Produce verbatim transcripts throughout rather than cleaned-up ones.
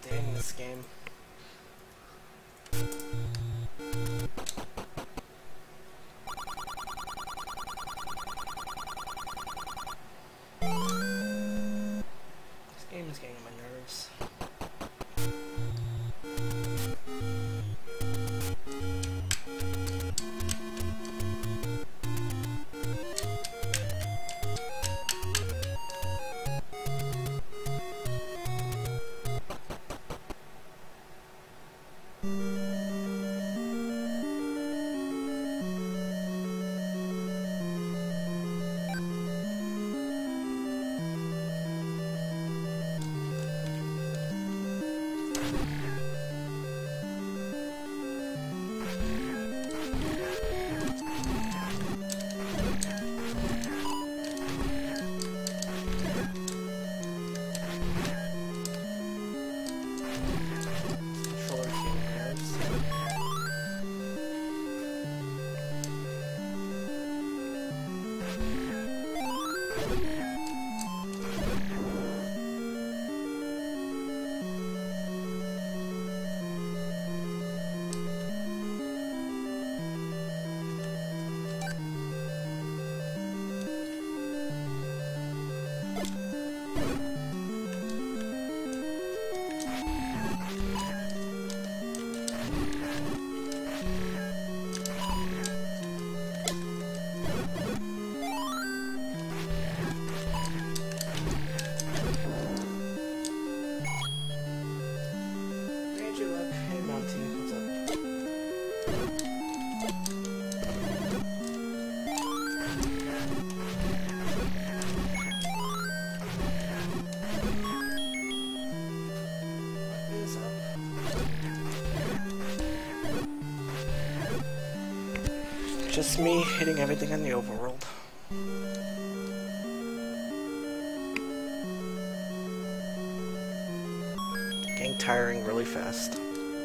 Dang this game. This game is getting on my nerves. Just me hitting everything in the overworld. Getting tiring really fast.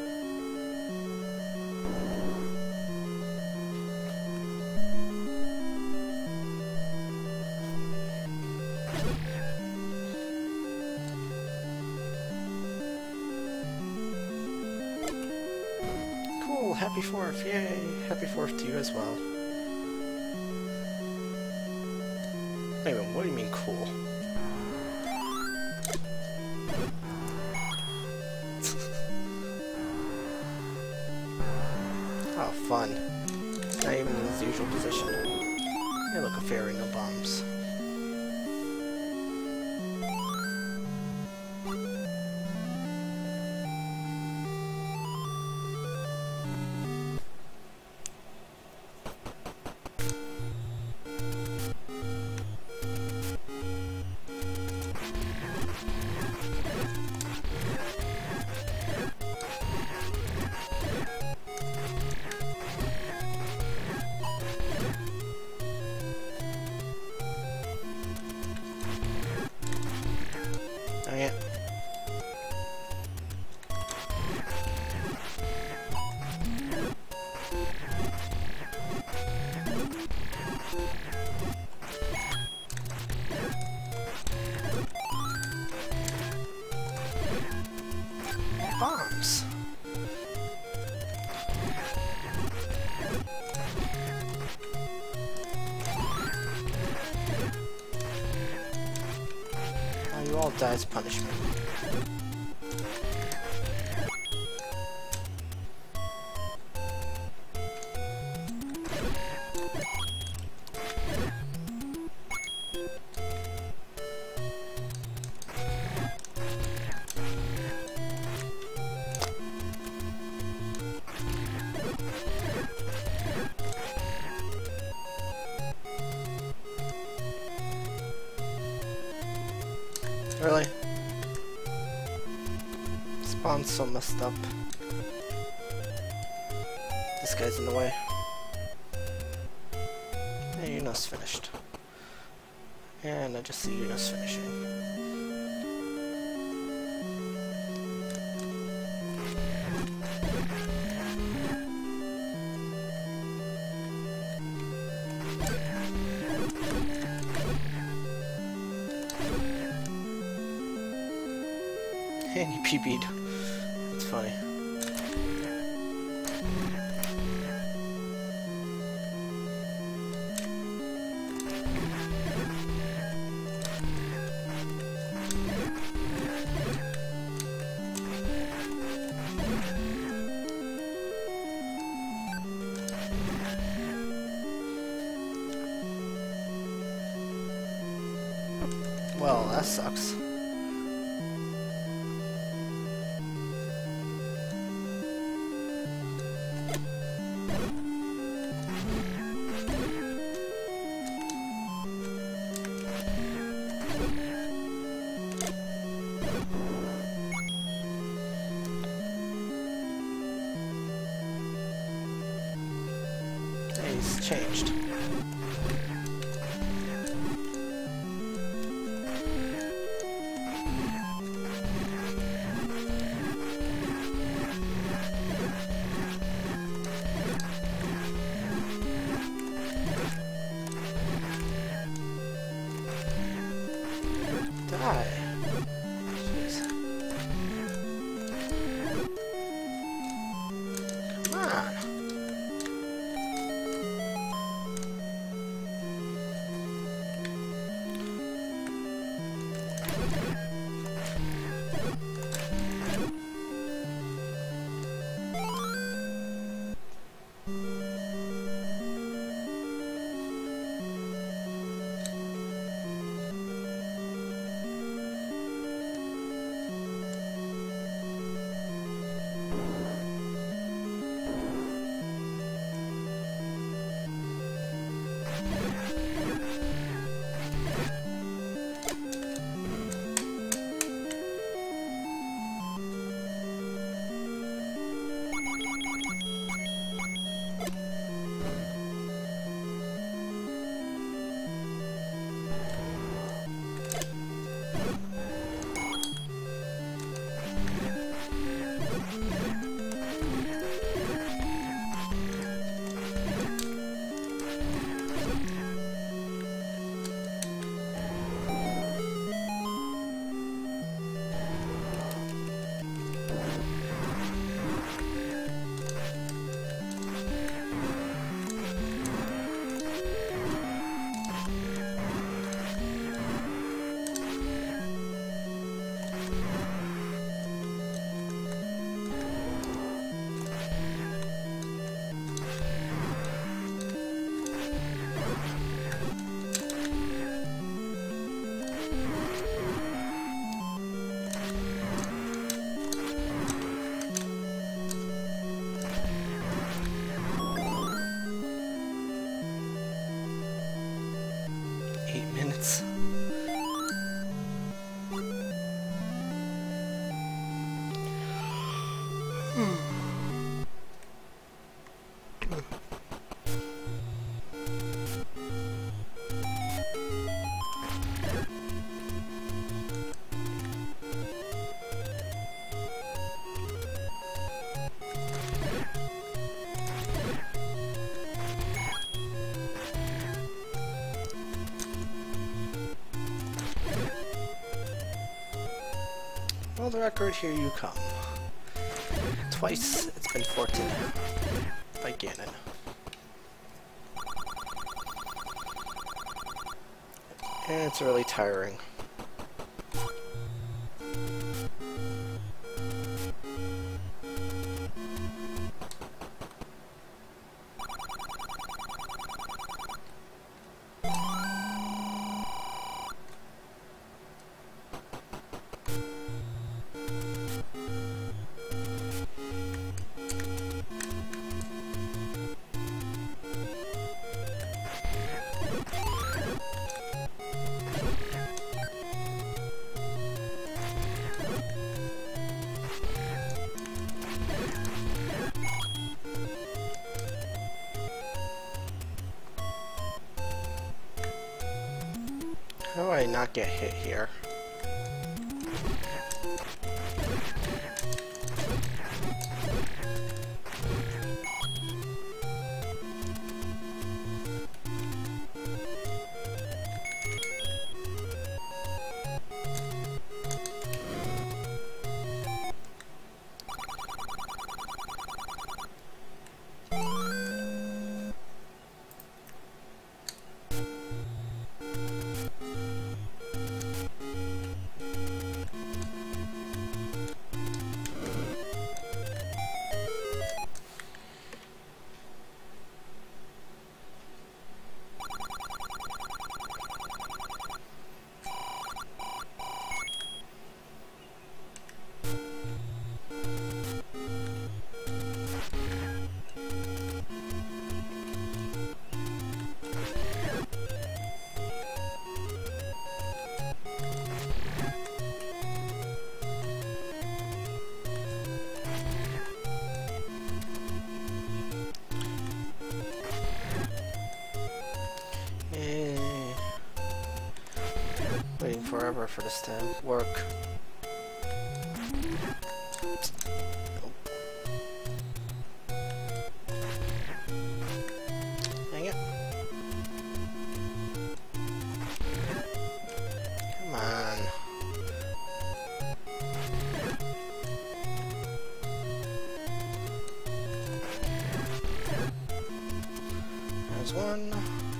Cool, happy fourth, yay! Happy fourth to you as well. Wait a minute, what do you mean cool? Oh, fun. Not even in his usual position. Hey, look, a fairy, no bombs. Oh yeah. Bombs. Oh, you all die as punishment. Really? Spawn's so messed up. This guy's in the way. Yeah, Yuno's finished. And I just see Yuno's finishing. And he P B'd. It's funny. Well, that sucks. He's changed. Die. Jeez. Come on. Eight minutes. Well, the record, here you come. Twice it's been forty by Ganon. And it's really tiring. How do I not get hit here? forever for this to work. Dang it. Come on. There's one.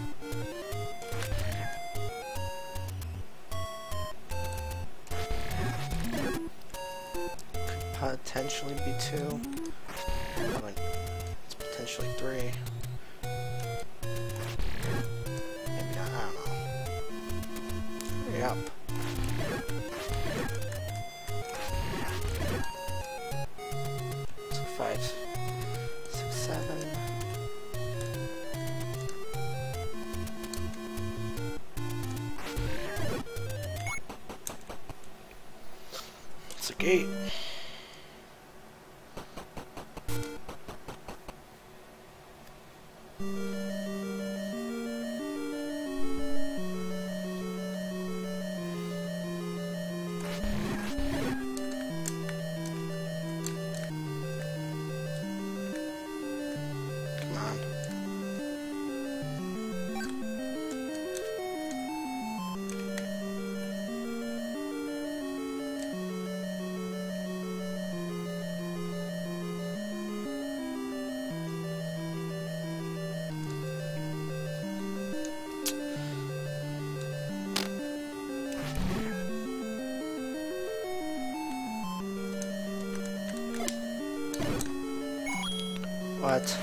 Potentially be two. Probably, it's potentially three. Maybe not, I don't know. Hurry up. So five, six, seven. It's a gate. What?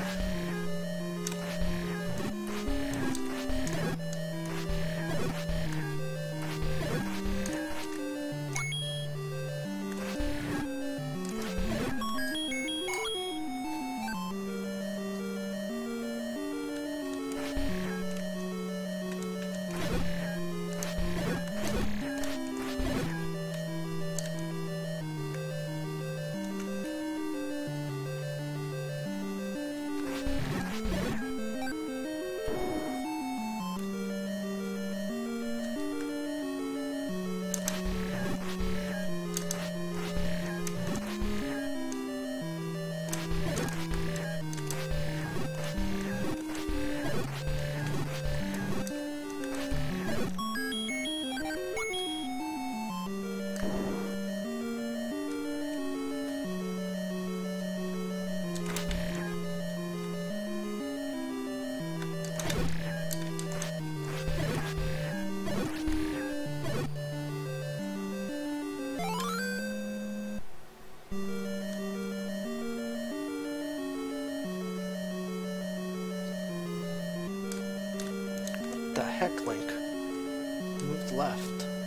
The heck, Link? Moved left.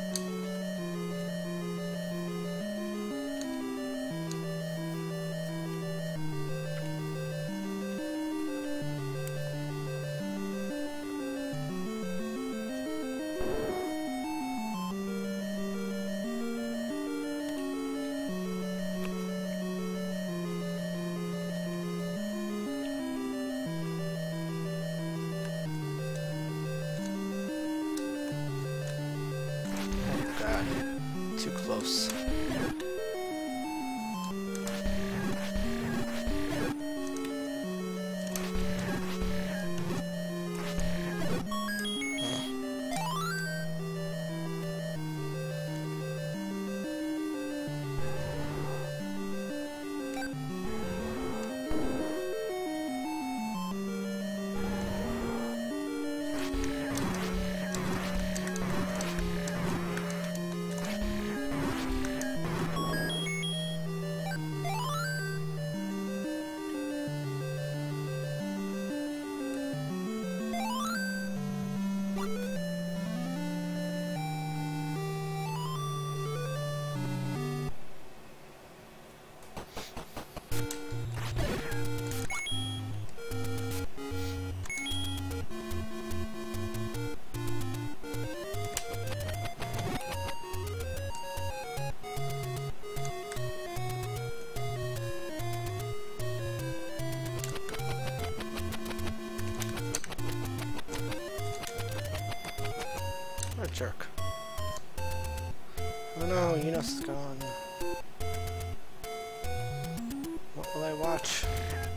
Too close. What a jerk. Oh no, Enos is gone. What will I watch?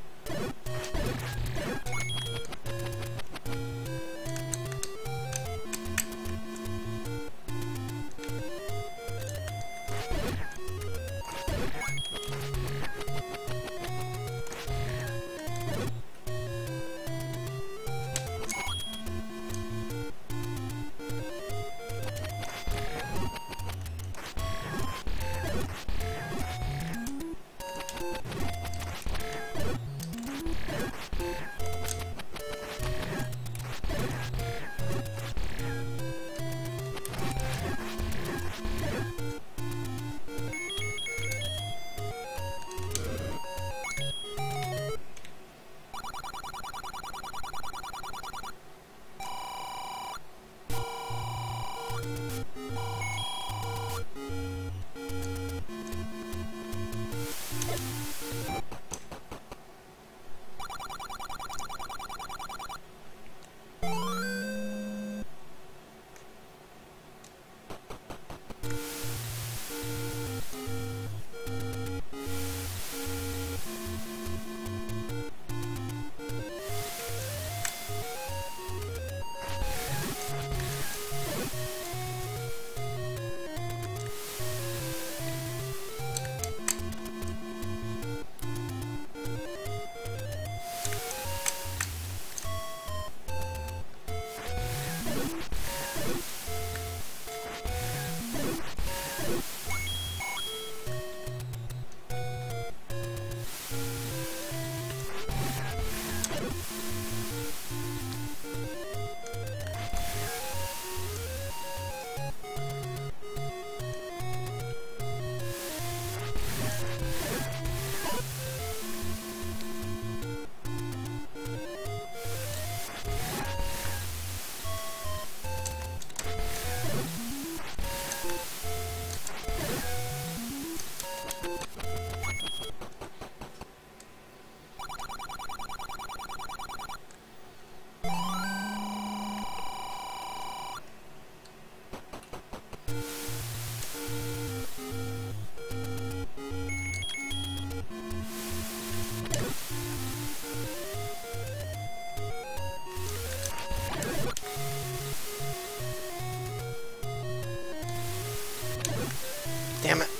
Damn it.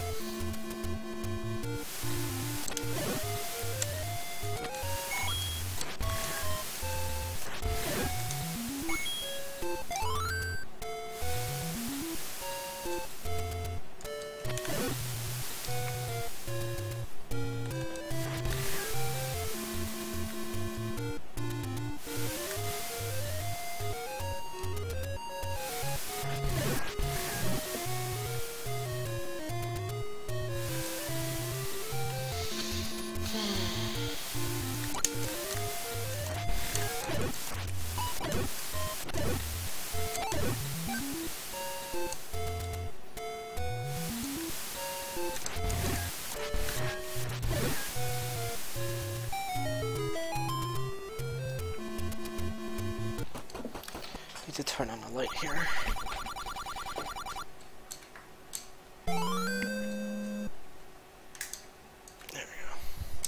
Need to turn on the light here. There we go.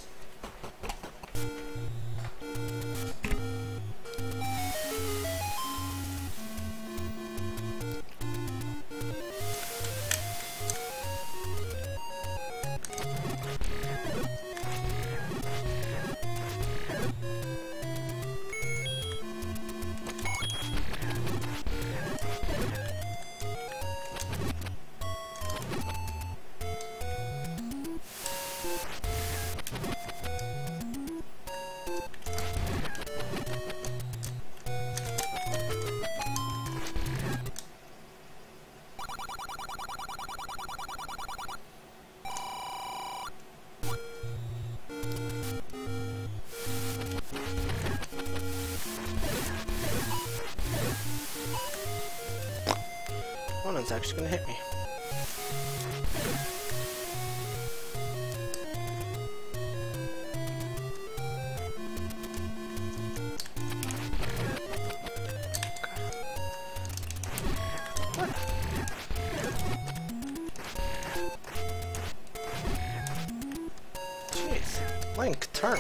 One one's actually gonna hit me. Jeez. Link, turn.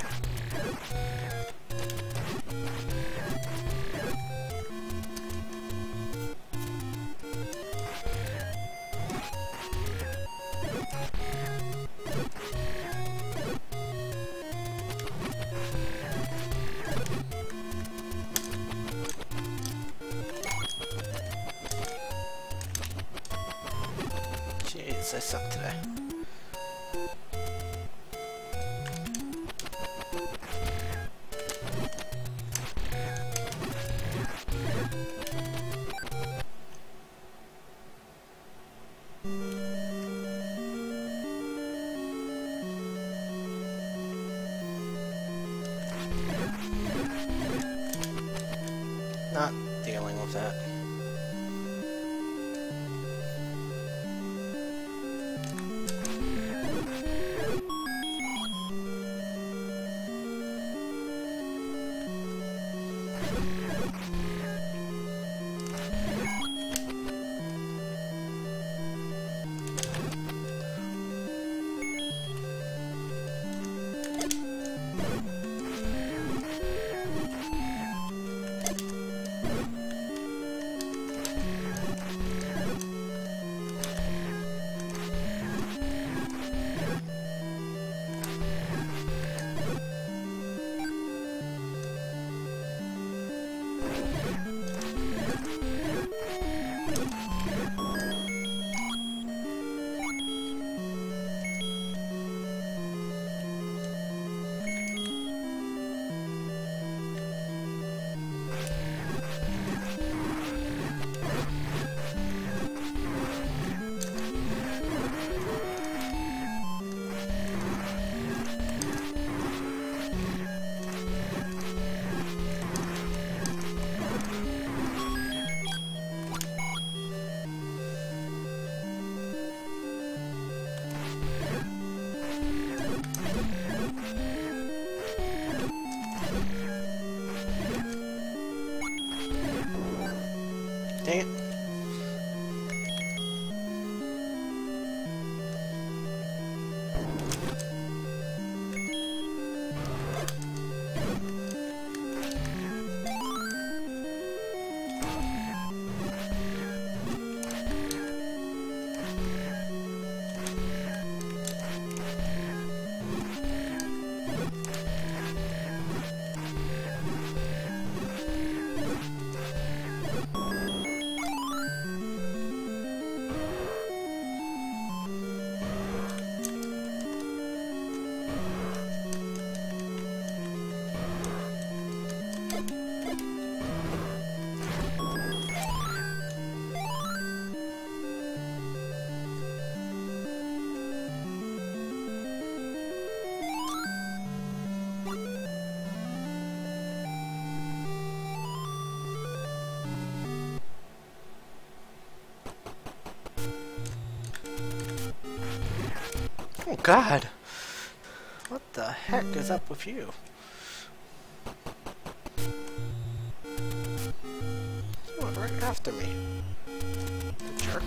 Jeez, I suck today. Not dealing with that. Dang it. Oh God! What the heck is up with you? You went right after me. You jerk.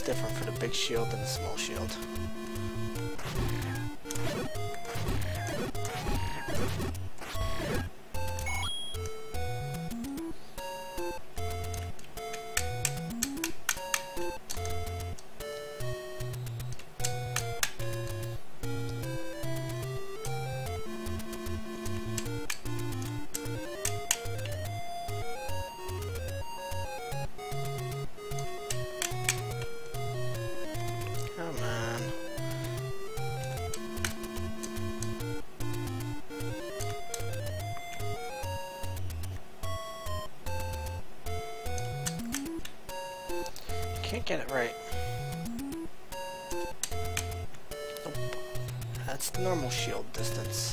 different for the big shield than the small shield. Come on. Can't get it right. Nope. That's the normal shield distance.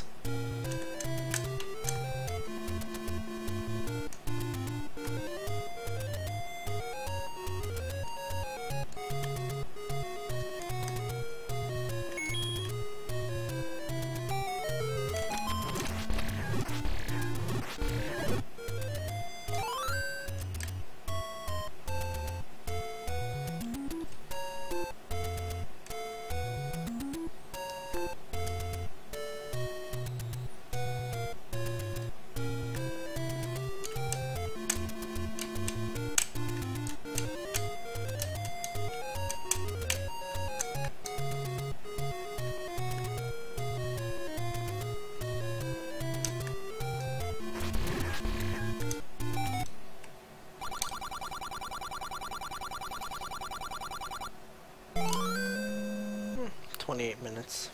twenty-eight minutes.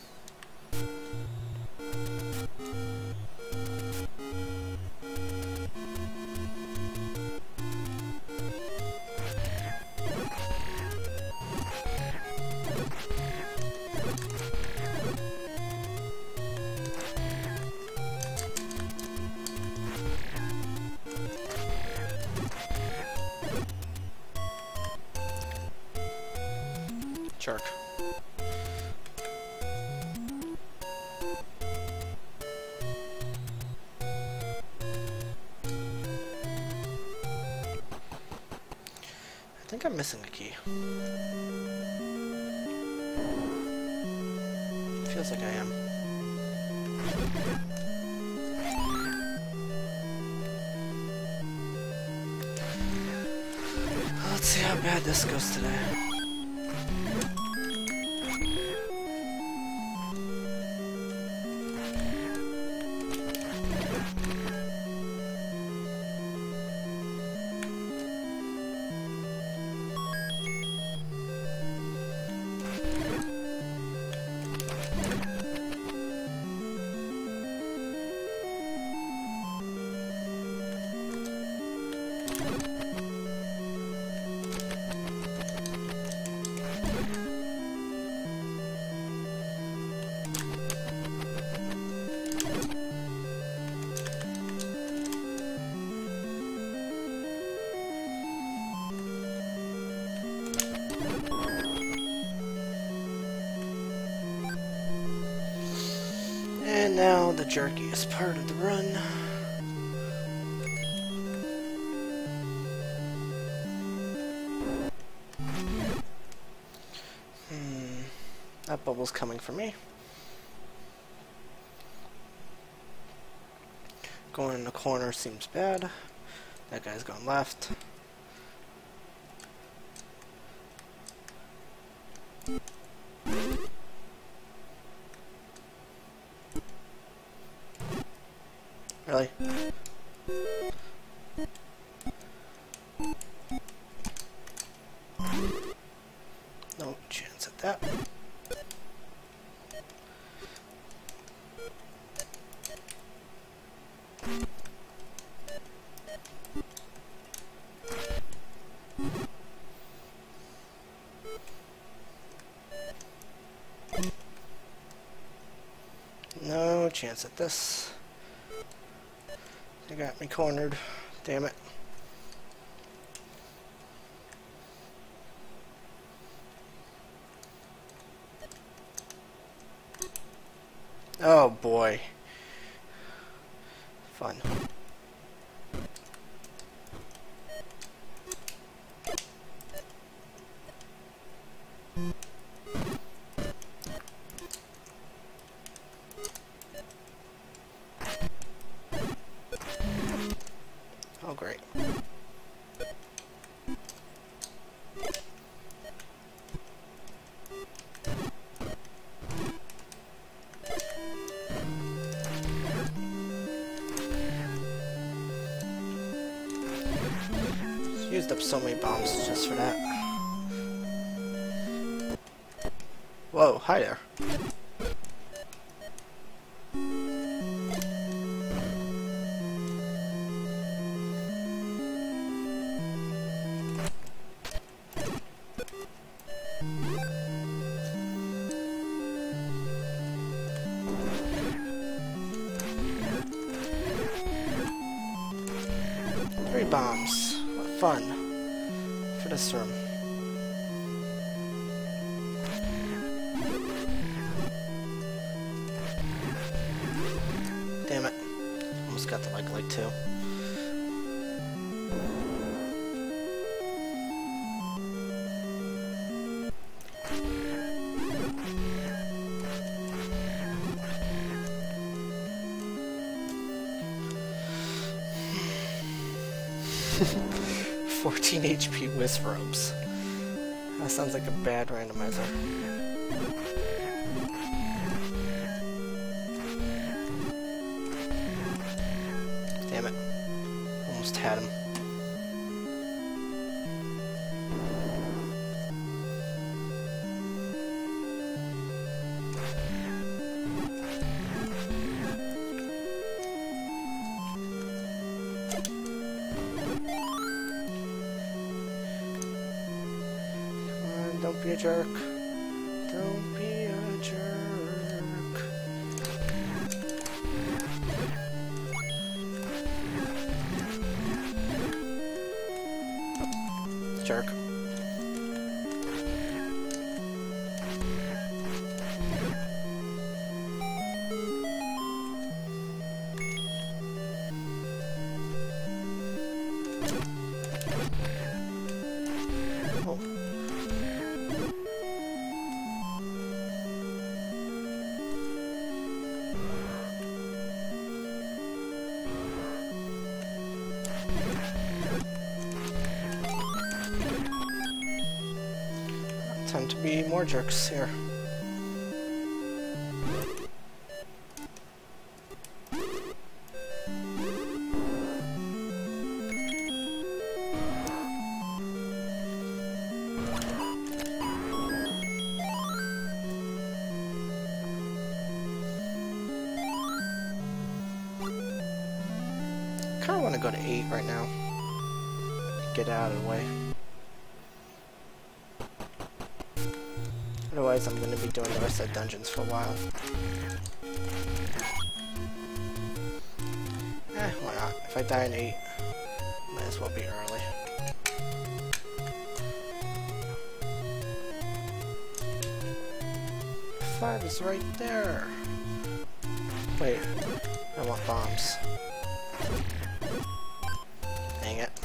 Jerk. I think I'm missing a key. Feels like I am. Let's see how bad this goes today. And now the jerkiest part of the run. Hmm, that bubble's coming for me. Going in the corner seems bad. That guy's going left. Really? No chance at that. No chance at this. They got me cornered. Damn it. Oh boy. Fun. up so many bombs just for that. Whoa, hi there. Three bombs. What fun for this room. Damn it. Almost got the leg leg too. fourteen H P Wisrobes. That sounds like a bad randomizer. Damn it. Almost had him. Don't be a jerk. Don't be a jerk. Jerk. Oh. Time to be more jerks here. Kinda wanna go to eight right now. Get out of the way. Otherwise, I'm going to be doing the rest of the dungeons for a while. Eh, why not? If I die in eight, might as well be early. Five is right there. Wait, I want bombs. Dang it.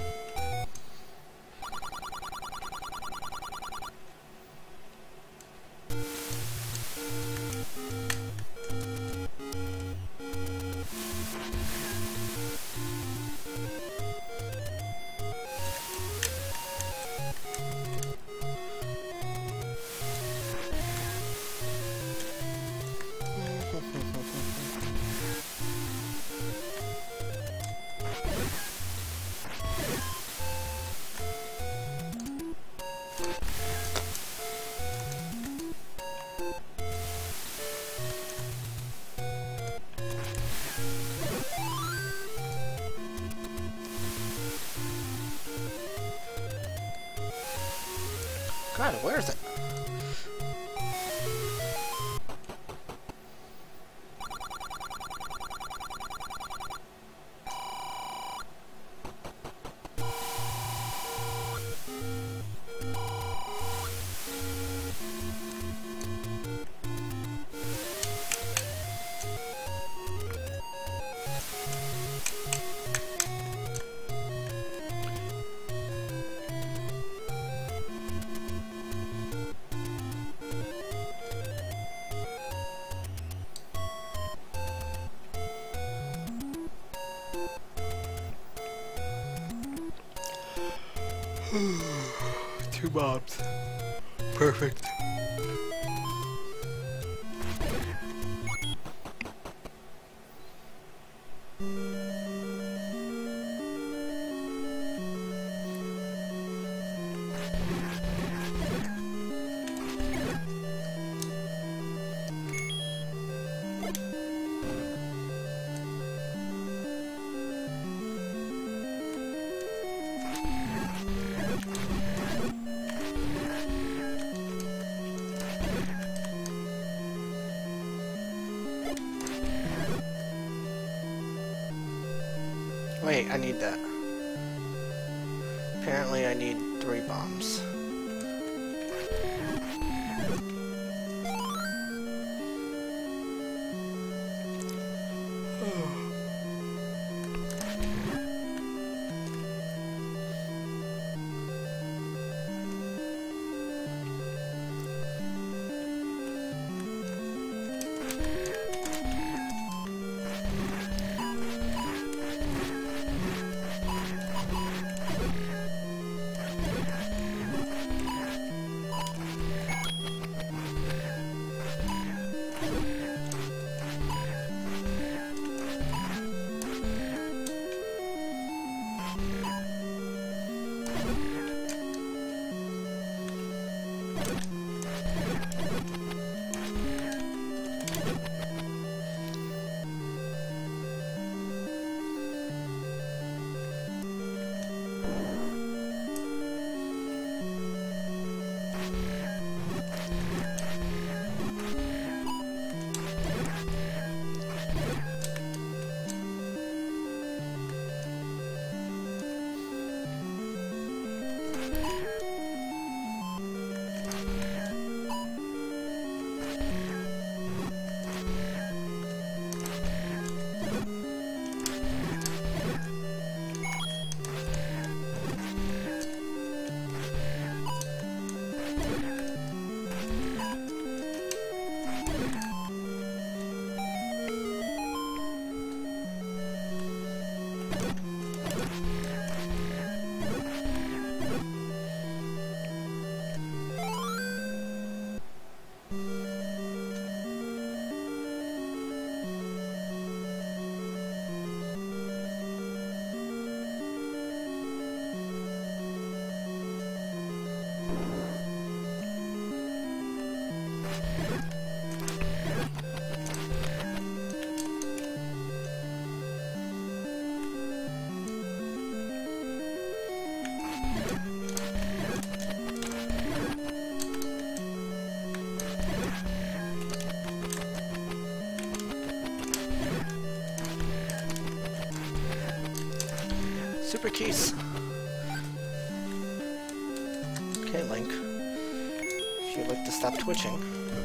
God, where is it? Two bombs. Perfect. Wait, I need that. Apparently I need three bombs. Super keys. Okay, Link. If you'd like to stop twitching.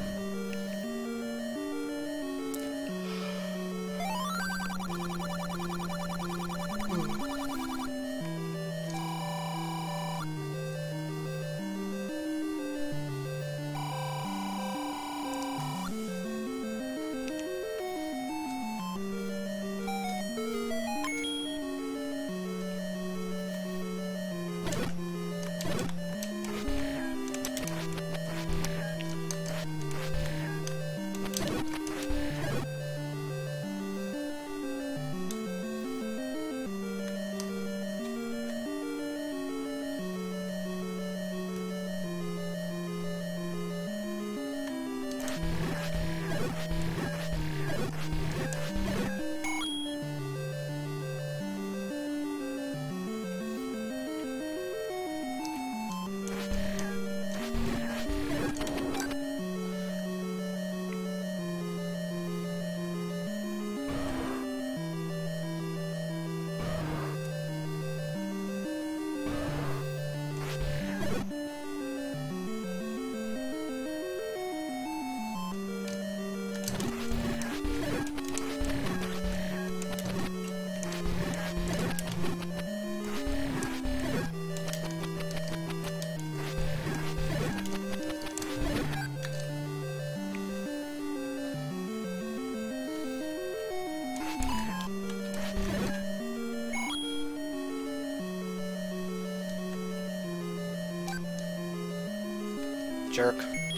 Jerk.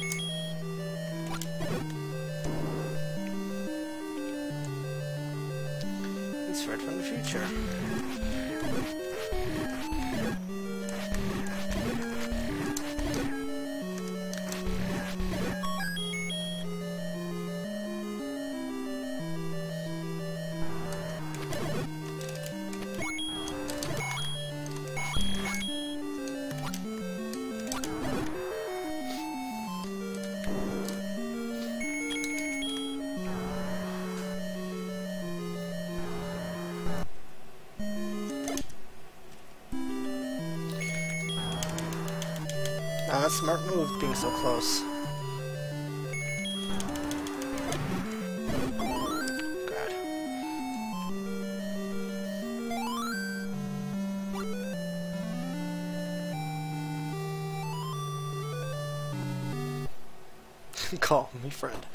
It's Fred from the future. not a smart move being so close. God. Call me friend.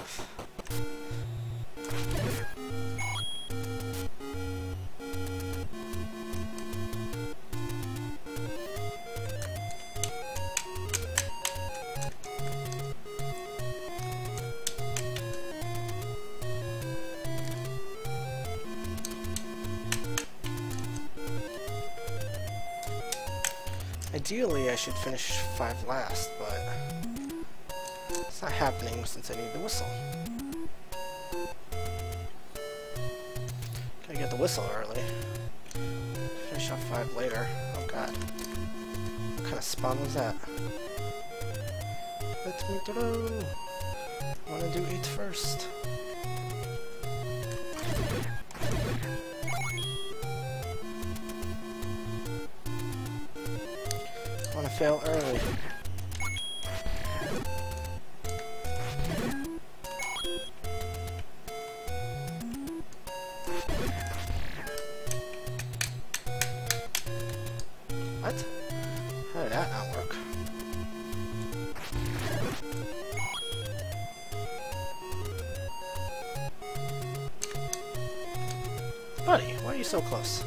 Ideally, I should finish five last, but it's not happening since I need the whistle. Gotta get the whistle early. Finish off five later. Oh god. What kind of spawn was that? Let me through. I wanna do eight first. I wanna fail early. What? How did that not work? Buddy, why are you so close?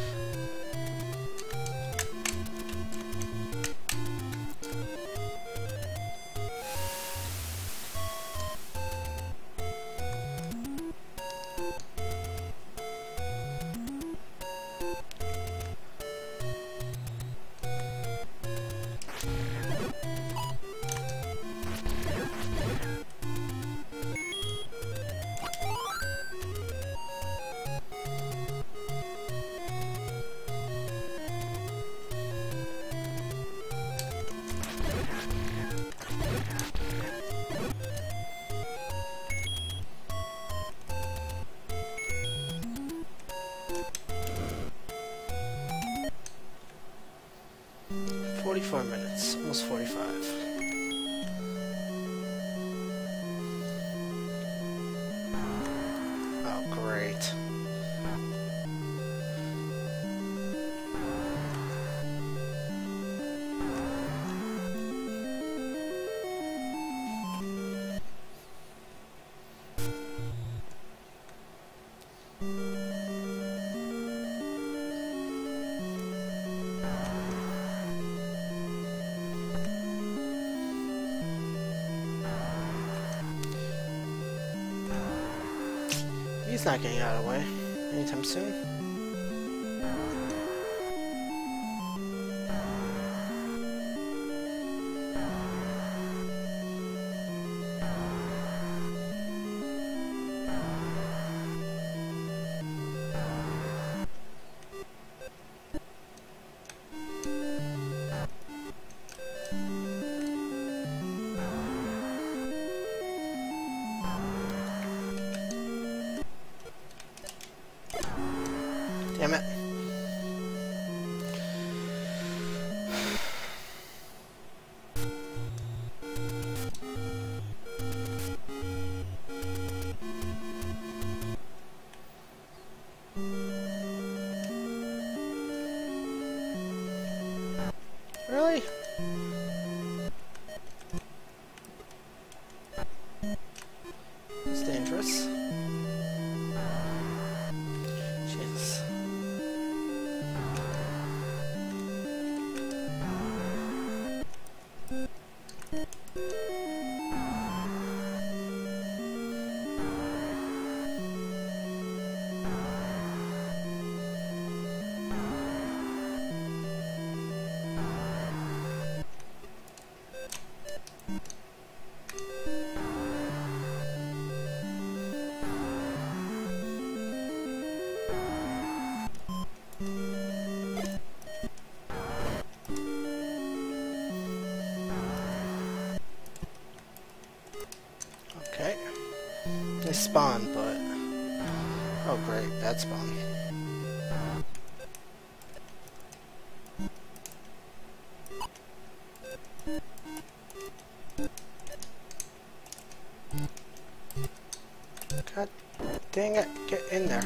forty-four minutes, almost forty-five. Oh, great. He's not getting out of the way anytime soon. Damn it. Really? It's dangerous. Jesus. Okay. They spawn, but... Oh great, bad spawn. God dang it, get in there.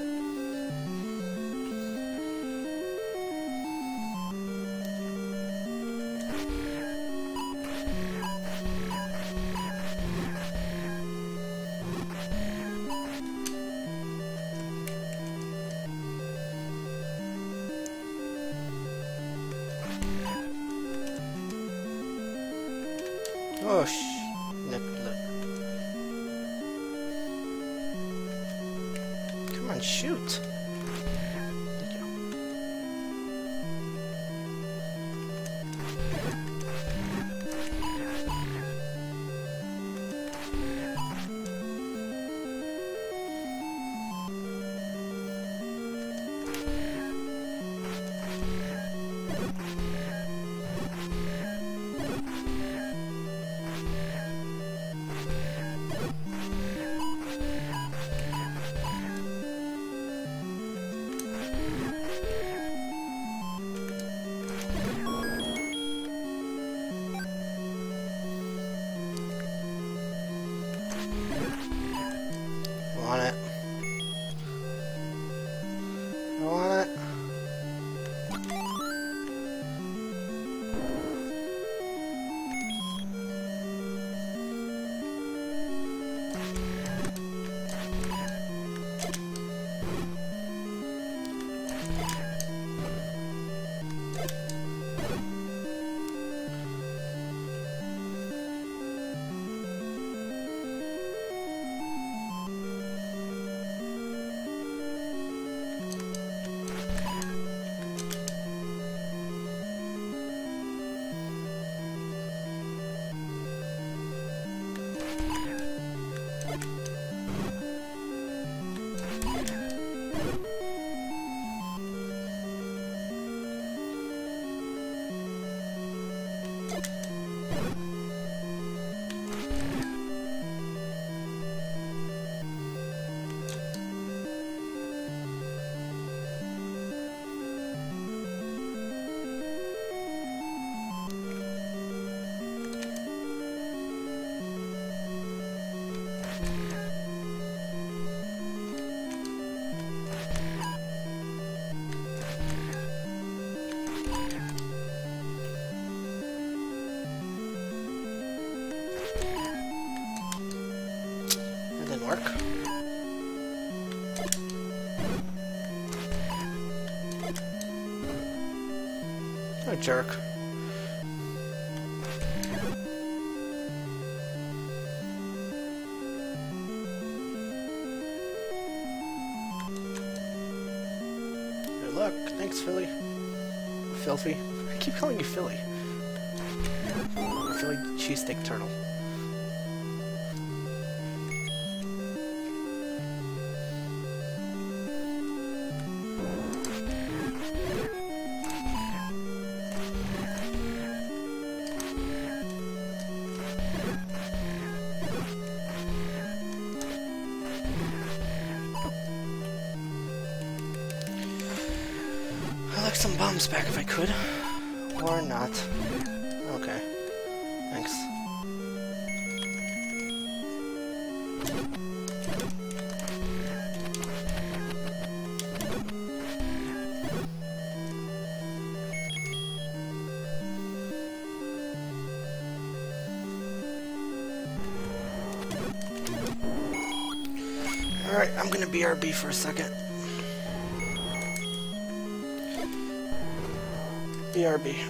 Oh, sh... Look, look. Come on, shoot. Thank you. Want it. I want it. Work. What a jerk. Good luck. Thanks, Philly. Filthy. I keep calling you Philly. Philly cheesesteak turtle. I'd like some bombs back if I could. Or not. Okay. Thanks. Alright, I'm gonna B R B for a second. B R B.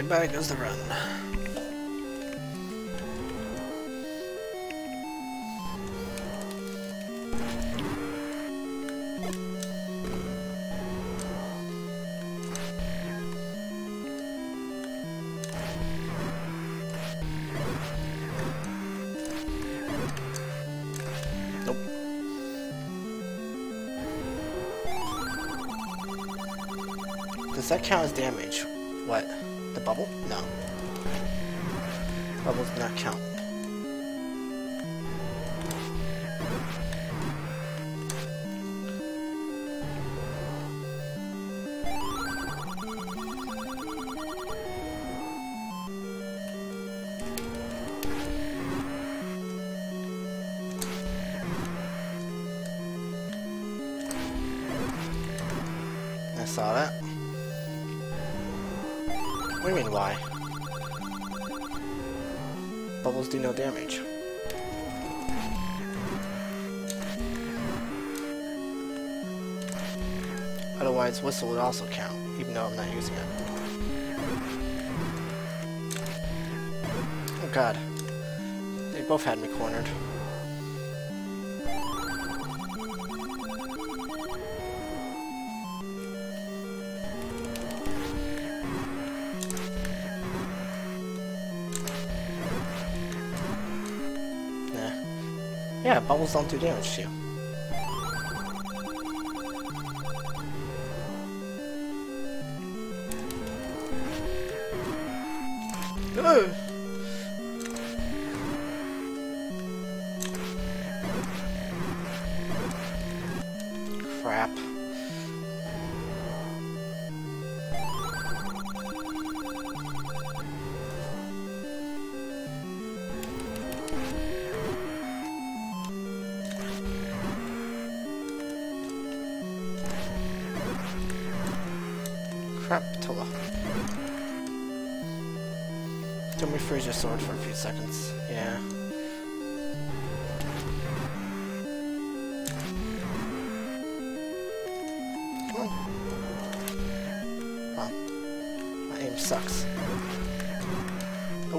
Goodbye goes the run. Nope. Does that count as damage? What? The bubble? No. Bubbles do not count. I saw that. What do you mean, why? Bubbles do no damage. Otherwise, whistle would also count, even though I'm not using it. Oh god. They both had me cornered. Yeah, bubbles don't do damage to you. Ugh. Crap. Crap, Tola. Don't me freeze your sword for a few seconds. Yeah. Come on. Wow. My aim sucks. Nope.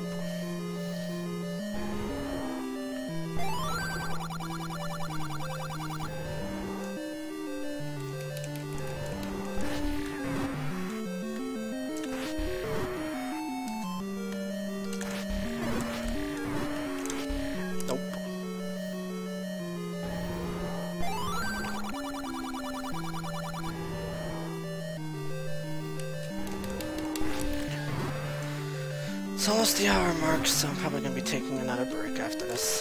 It's almost the hour mark, so I'm probably going to be taking another break after this.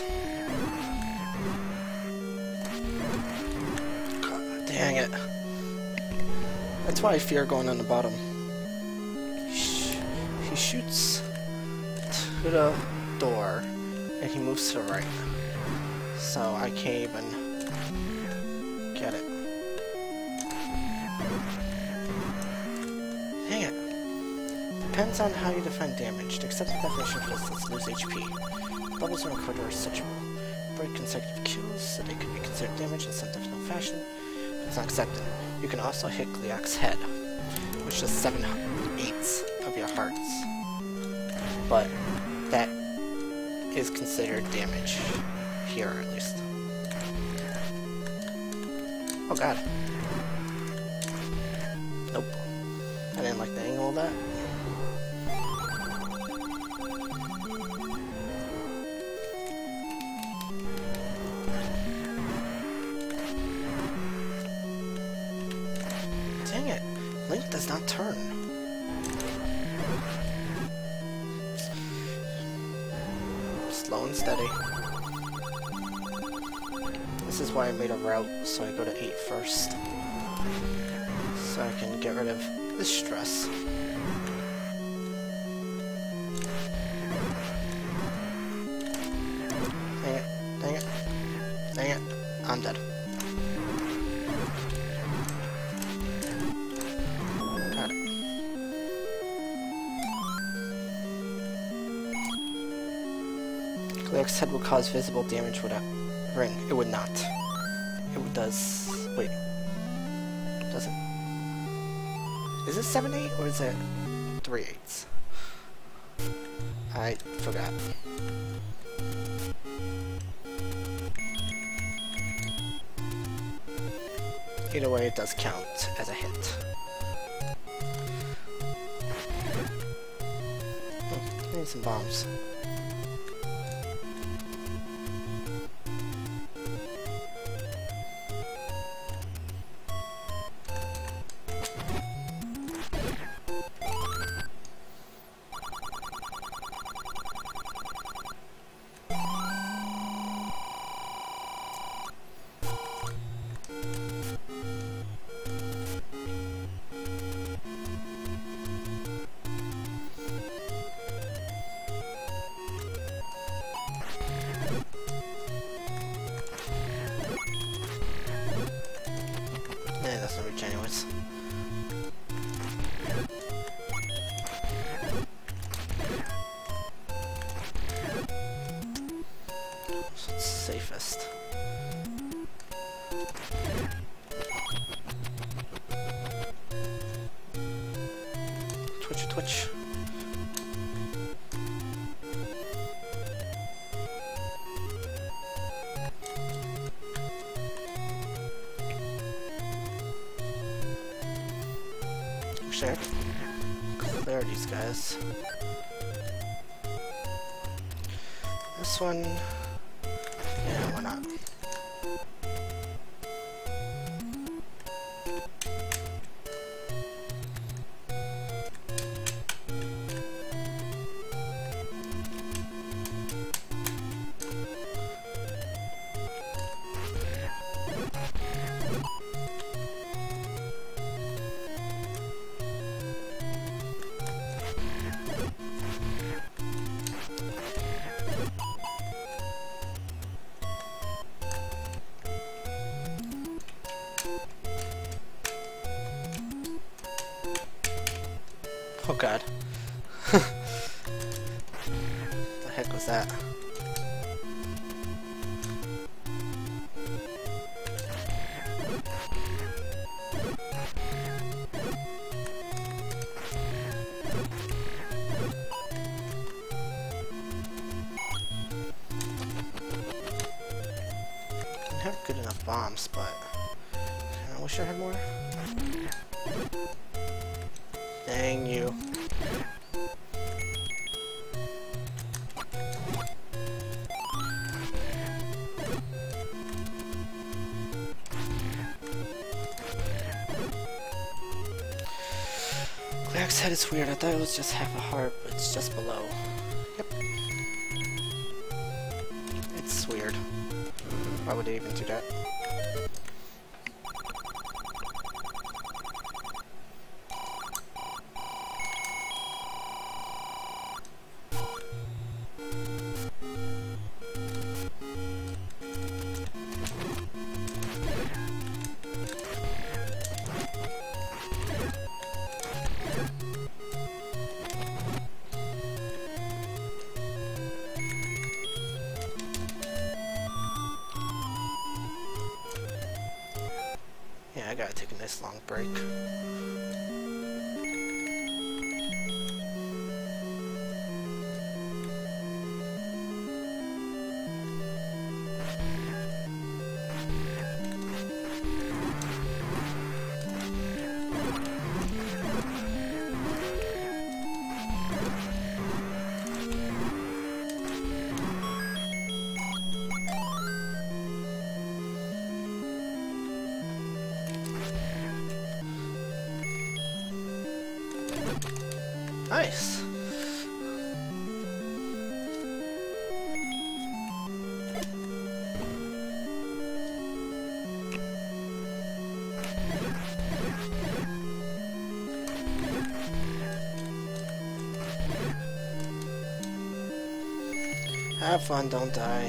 God, dang it. That's why I fear going on the bottom. He, sh he shoots to the door, and he moves to the right. So I can't even get it. Dang it. Depends on how you define damage. The accepted definition for this is lose H P. Bubbles in a corridor are such break consecutive kills, so they could be considered damage in some definite fashion, but it's not accepted. You can also hit Gliok's head, which is seven eighths of your hearts. But that is considered damage. Here, at least. Oh god. Nope. I didn't like the angle of that. Dang it. Link does not turn. Slow and steady. This is why I made a route, so I go to eight first. So I can get rid of this stress. Dang it, dang it, dang it, I'm dead. Got it. Gliok's head will cause visible damage without ring. It would not. It does. Wait. Does it? Is it seven eight or is it three eighths? I forgot. Either way, it does count as a hit. Hmm, I need some bombs. Yeah, that's not reach anyways. So it's safest. Twitch, twitch. Sure. Clear these guys. This one, yeah, why not? Oh god. The heck was that? I have good enough bombs, but I wish I had more. Dang you. Glax's head is weird. I thought it was just half a heart, but it's just below. Yep. It's weird. Why would they even do that? Yeah, I gotta take a nice long break. Nice. Have fun, don't die.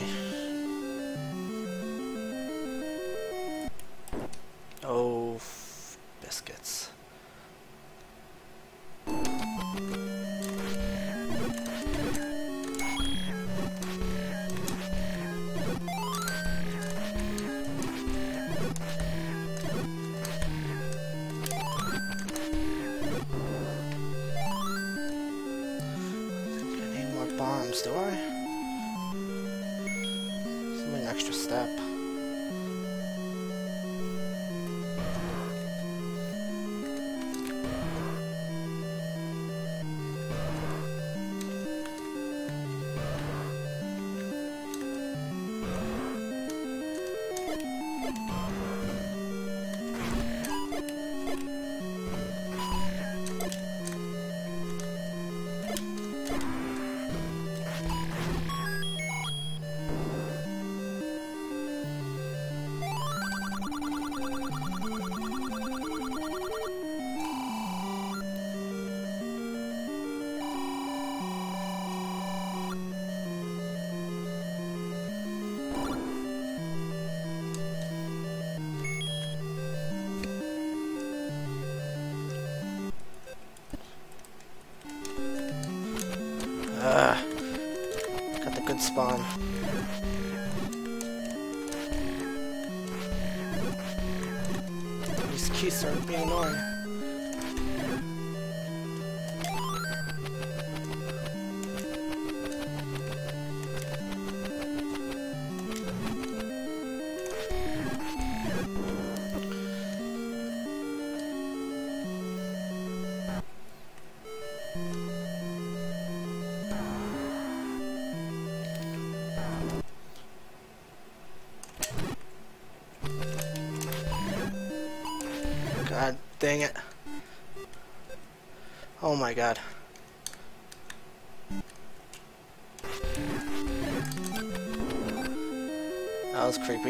Oh, biscuits. extra step. Ah, got the good spawn. These keys are being annoying. God dang it. Oh my god. That was creepy.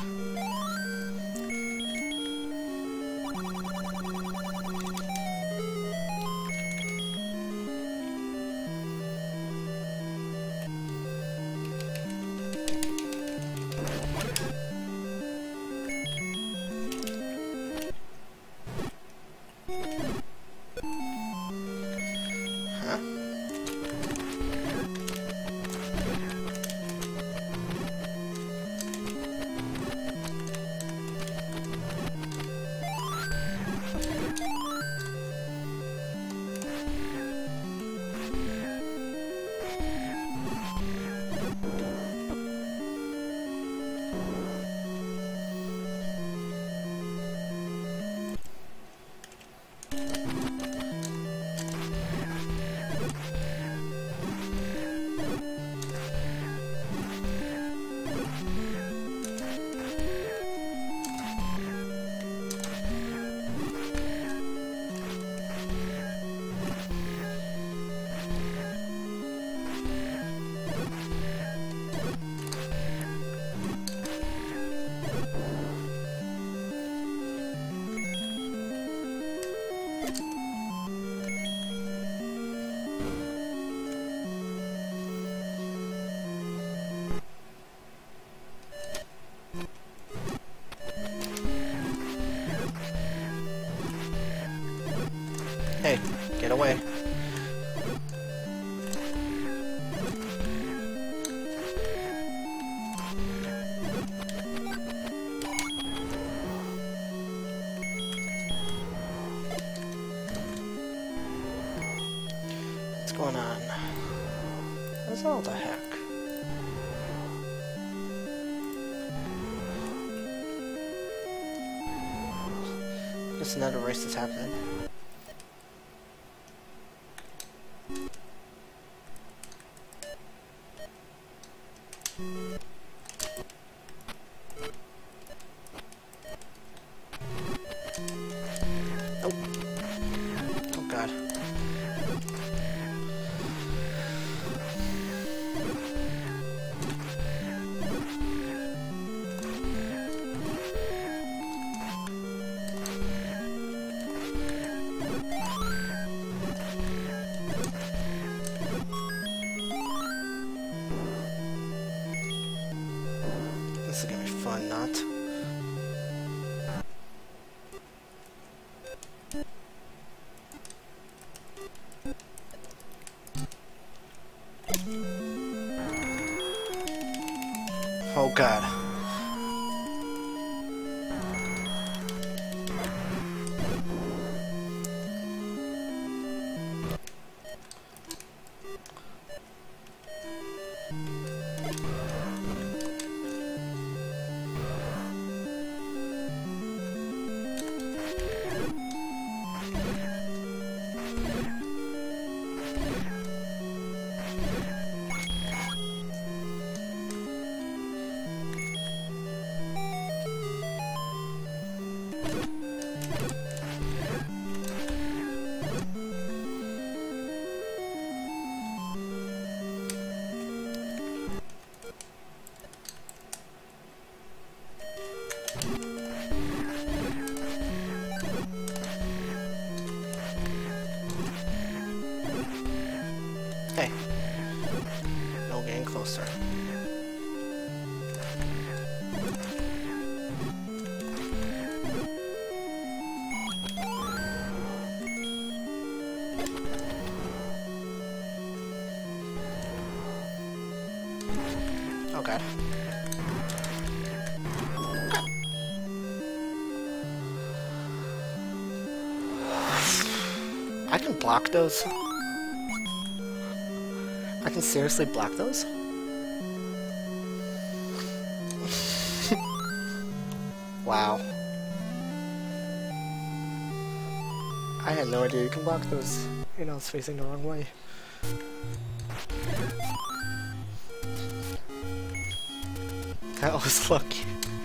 Hey, get away. What's going on? What's all the heck? Guess another race is happening. Oh. Oh god. This is gonna be fun, not? Oh god. closer. Oh god. I can block those. I can seriously block those? Wow. I had no idea you can block those. You know, it's facing the wrong way. That was lucky.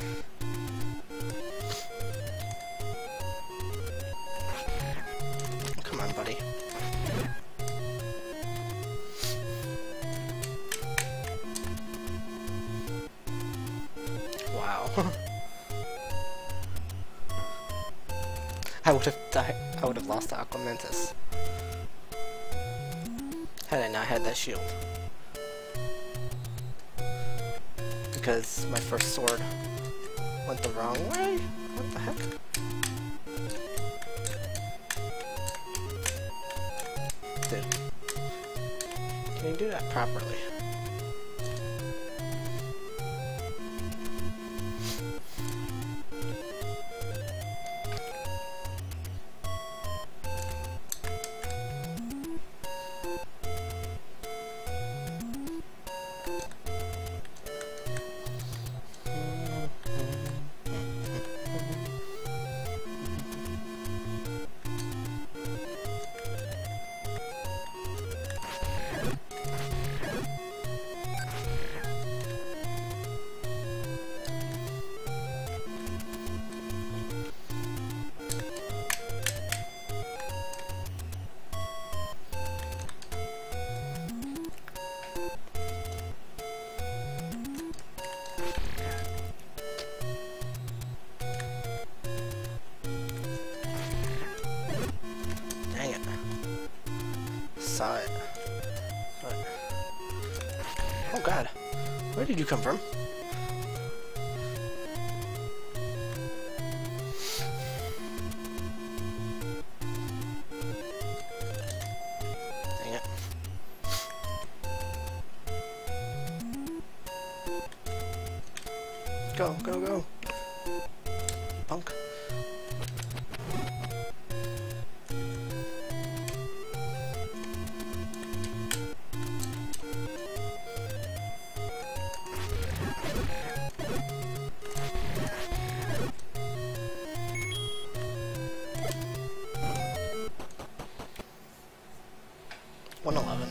Come on, buddy. Wow. I would have died. I would have lost to Aquamentus had I not had that shield. Because my first sword went the wrong way? What the heck? Dude. Can you do that properly? Saw it. But... oh god. Where did you come from? Dang it. Go, go, go. Punk. one eleven.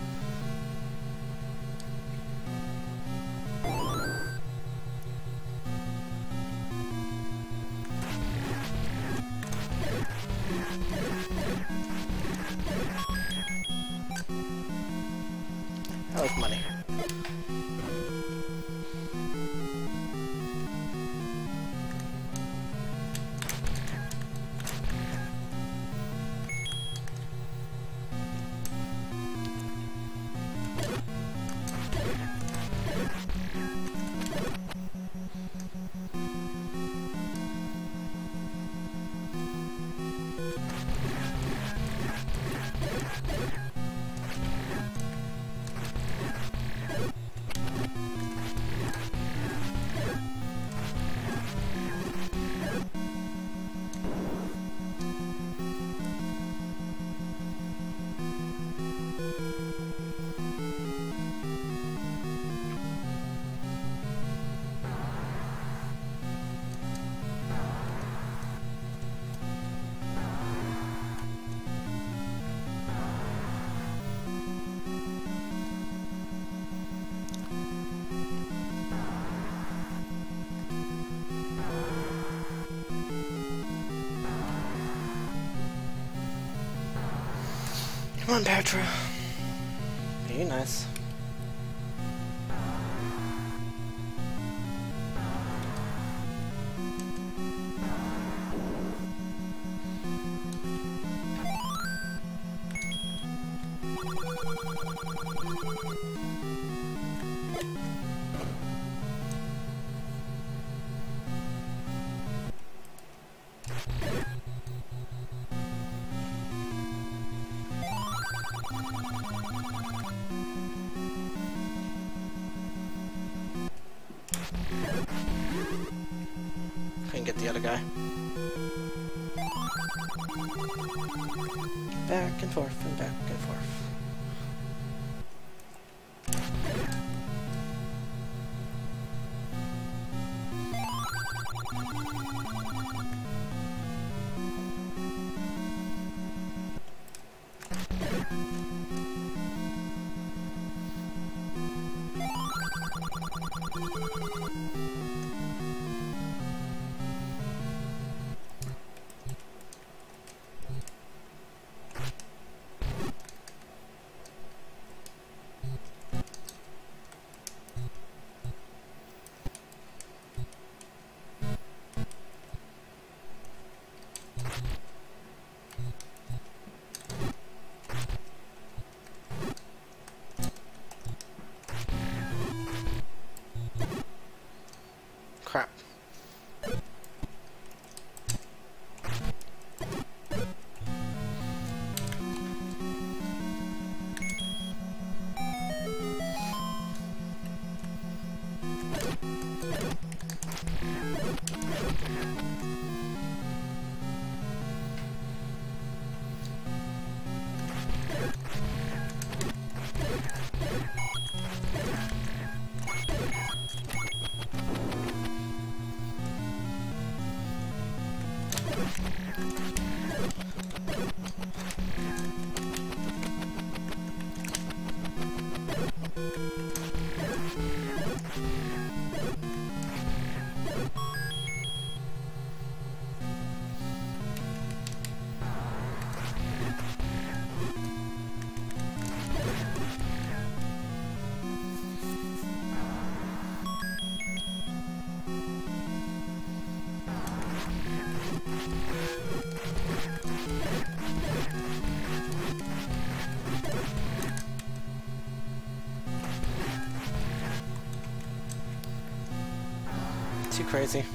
I like money. Come on, Petra. Be nice. Couldn't get the other guy. Back and forth and back and forth. Crap. Too crazy.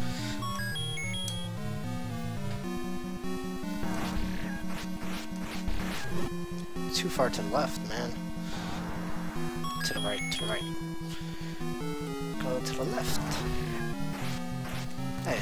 Too far to the left, man. To the right, to the right. Go to the left. Hey.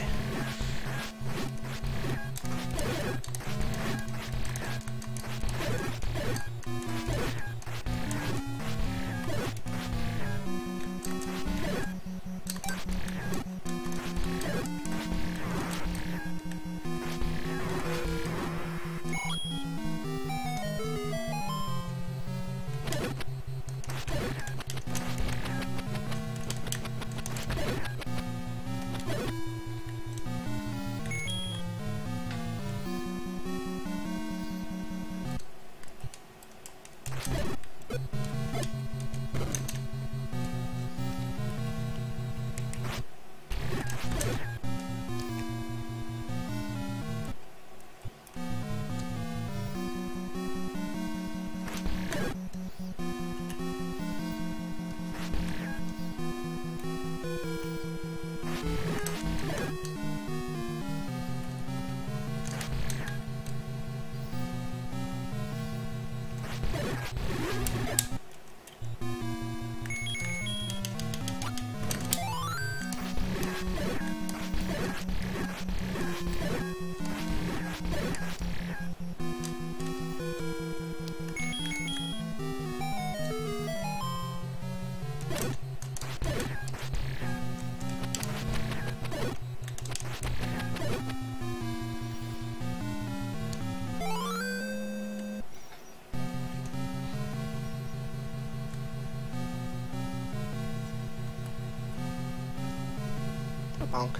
Bonk.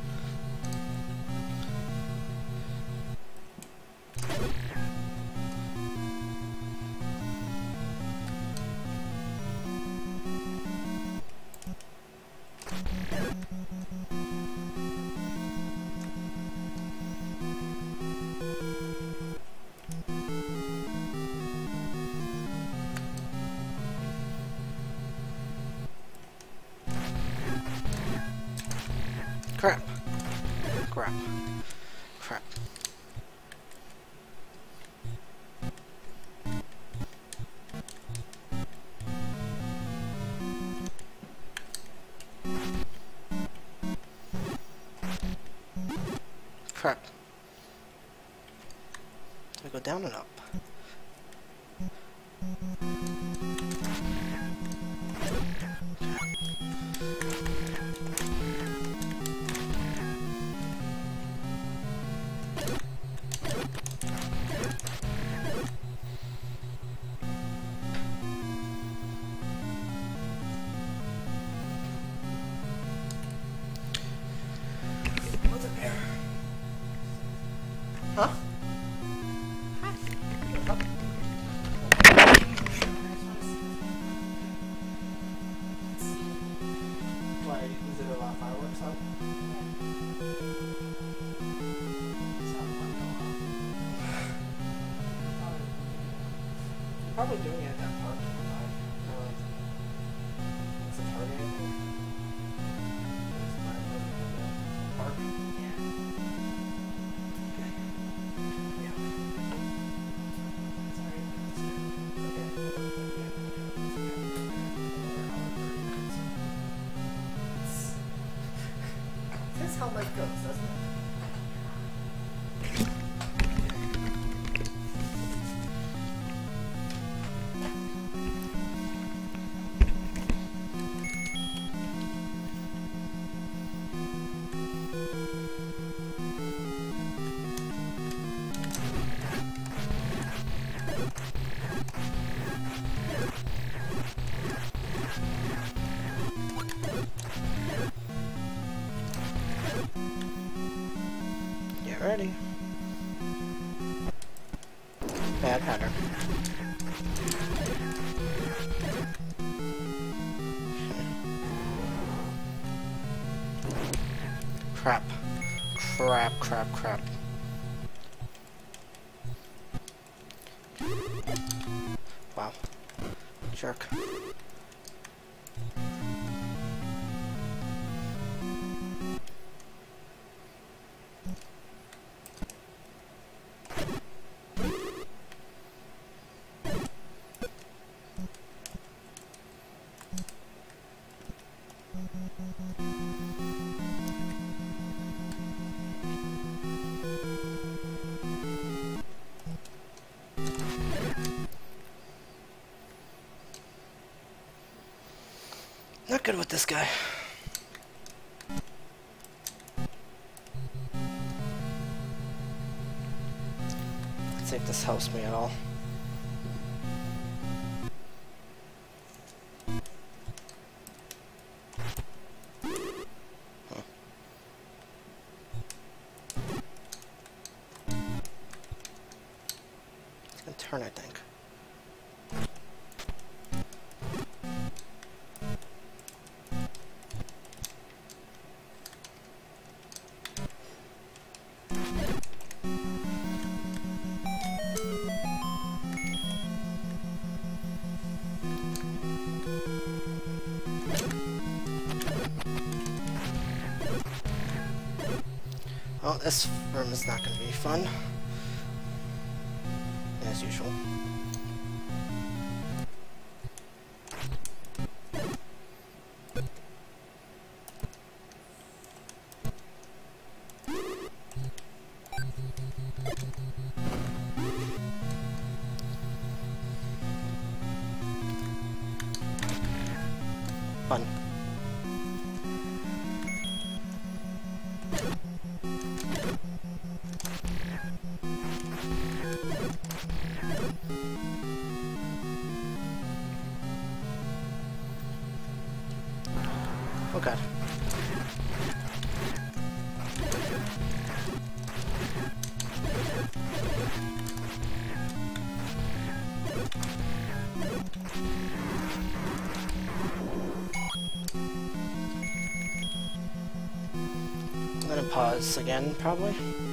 Crap. Crap. Crap. Crap. Do I go down and up? What's up here? Huh? Why, is there a lot of fireworks out? Probably doing it at that park. Uh, it's a Target. Park? Yeah. Okay. Yeah. Sorry. Okay. That's how life goes, doesn't it? Get ready. Bad pattern. Crap. Crap, crap, crap. Wow. Jerk. Not good with this guy. Let's see if this helps me at all. Huh. It's gonna turn, I think. Well, this room is not going to be fun, as usual. Fun. Oh god. I'm gonna pause again, probably.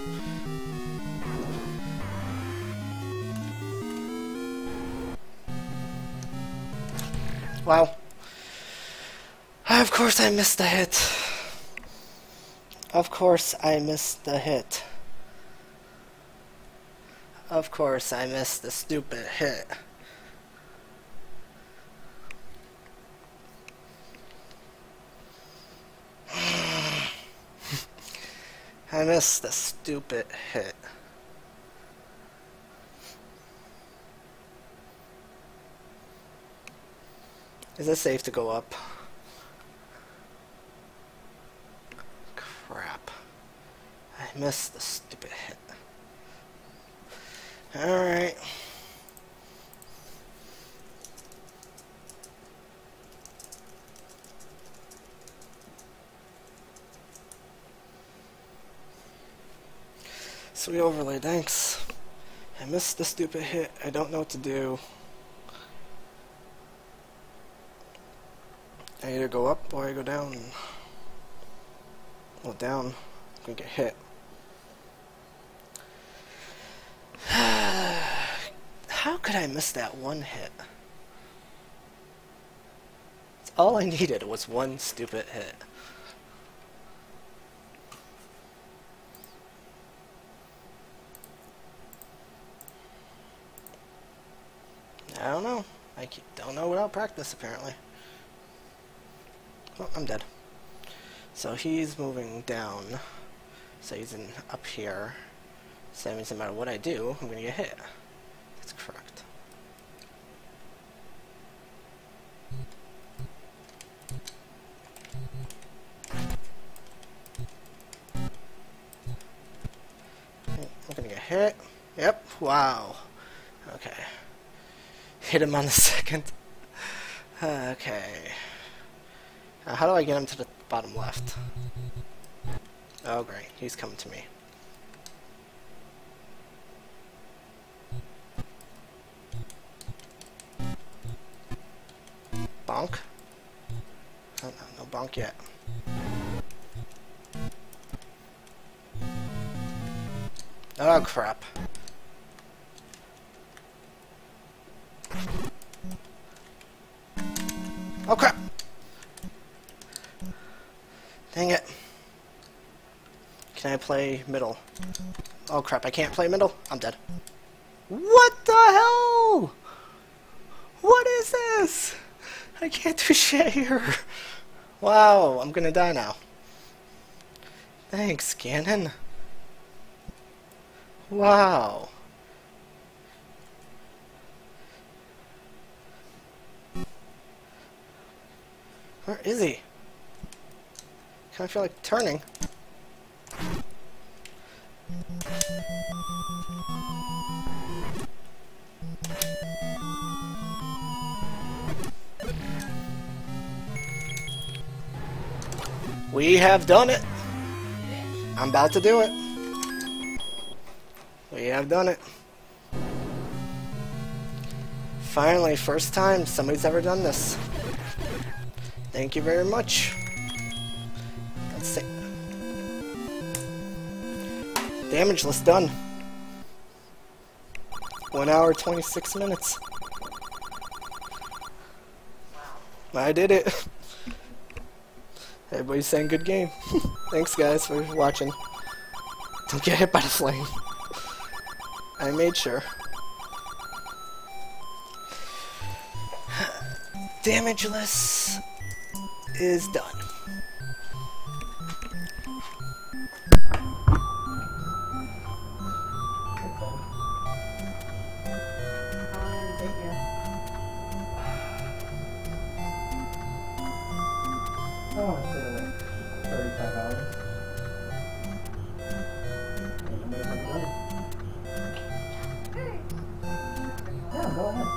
Wow. Of course I missed the hit. Of course I missed the hit. Of course I missed the stupid hit. I missed the stupid hit. Is it safe to go up? Crap. I missed the stupid hit. Alright. Sweet overlay, thanks. I missed the stupid hit. I don't know what to do. I either go up or I go down. Well, down. I'm gonna get hit. How could I miss that one hit? All I needed was one stupid hit. I don't know. I don't know without practice, apparently. Oh, I'm dead. So he's moving down. So he's in up here. So that means no matter what I do, I'm going to get hit. That's correct. I'm going to get hit. Yep. Wow. Okay. Hit him on the second. Okay. Now how do I get him to the bottom left? Oh great, he's coming to me. Bonk? Oh, no, no bonk yet. Oh crap. Oh crap! Dang it. Can I play middle? Oh crap, I can't play middle? I'm dead. What the hell? What is this? I can't do shit here. Wow, I'm gonna die now. Thanks, Ganon. Wow. Where is he? Kinda feel like turning. We have done it. I'm about to do it. We have done it. Finally, first time somebody's ever done this. Thank you very much. Let's see. Damageless done. One hour, twenty-six minutes. I did it. Everybody's saying good game. Thanks guys for watching. Don't get hit by the flame. I made sure. Damageless is done. Oh, it's uh, thirty-five hours. Yeah, go ahead.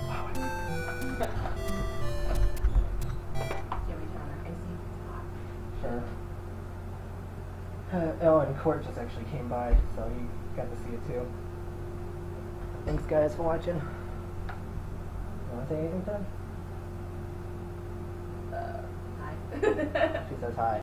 Sure. Uh, oh, and Court just actually came by, so you got to see it too. Thanks guys for watching. You want to say anything, Todd? Uh, hi. She says hi.